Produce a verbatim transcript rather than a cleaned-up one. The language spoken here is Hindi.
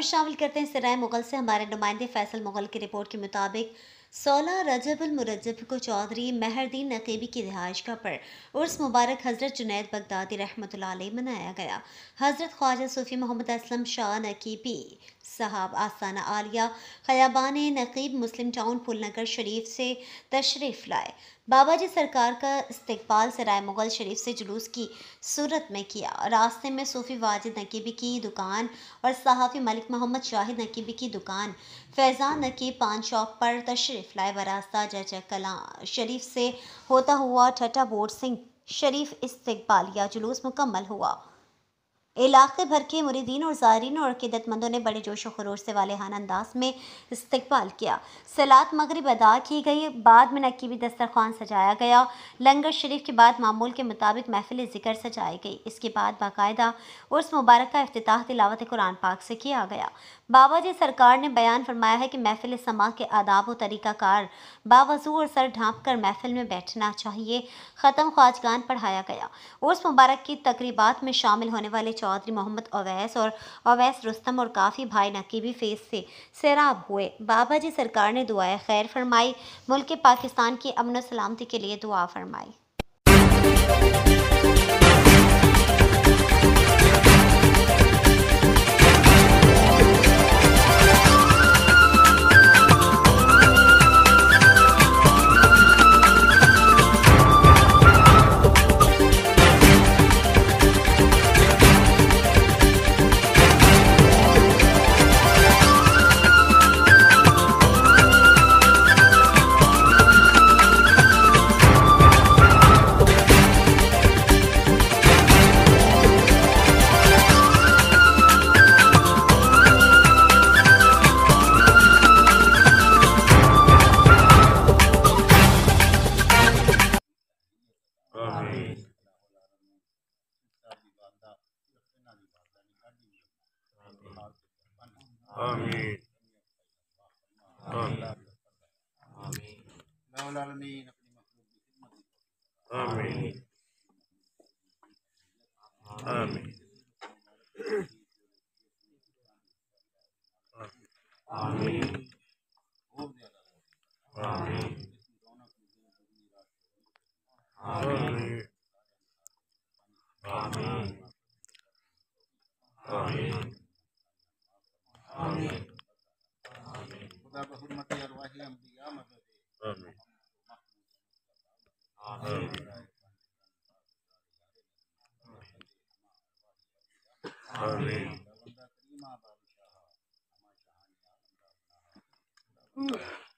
शामिल करते हैं सराय मुगल से हमारे नुमाइंदे फैसल मुगल की रिपोर्ट के मुताबिक सोलह रजब उल मुरज्जब को चौधरी मेहरदीन नकीबी की रिहाइश का पर उर्स मुबारक हज़रत जुनैद बगदादी रहमतुल्लाह अलैह मनाया गया। हज़रत ख्वाजा सूफी मोहम्मद असलम शाह नकीबी साहब आस्थाना आलिया खयाबान नकीब मुस्लिम टाउन फुलनगर शरीफ से तशरीफ़ लाए। बाबा जी सरकार का इस्तकबाल सराय मुगल शरीफ से जुलूस की सूरत में किया। रास्ते में सूफी वाजिद नकीबी की दुकान और सहाफ़ी मलिक मोहम्मद शाहिद नकीबी की दुकान फैज़ान नकीब पान शॉप पर तशरीफ़ लाए। बरास्ता जय कला शरीफ से होता हुआ ठट्टा बोर्ड सिंह शरीफ इस्तकबालिया जुलूस मुकम्मल हुआ। इलाके भर के मुरीदीन और ज़ायरीन और अक़ीदतमंदों ने बड़े जोश व खरोश से वालेहाना अंदाज में इस्तकबाल किया। सलात मगरिब अदा की गई, बाद में नकीबी दस्तरखान सजाया गया। लंगर शरीफ के बाद मामूल के मुताबिक महफिल ज़िक्र सजाई गई। इसके बाद बाकायदा उर्स मुबारक का इफ्तिताह तिलावत कुरान पाक से किया गया। बाबा जी सरकार ने बयान फरमाया है कि महफिल समा के आदाब व तरीक़ाकार बावज़ू और सर ढाँप कर महफिल में बैठना चाहिए। ख़त्म ख्वाजगान पढ़ाया गया। उर्स मुबारक की तकरीबात में शामिल होने वाले चौधरी मोहम्मद अवैस और अवैस रुस्तम और काफ़ी भाई नकीबी फेस से सैराब हुए। बाबा जी सरकार ने दुआए खैर फरमाई, मुल्क पाकिस्तान की अमन व सलामती के लिए दुआ फरमाई। आमीन आमीन आमीन आमीन आमीन आमीन आमीन आमीन आमीन आमीन खुदा बहुरमत अरवाह अंबिया मदद आमीन आमीन आमीन।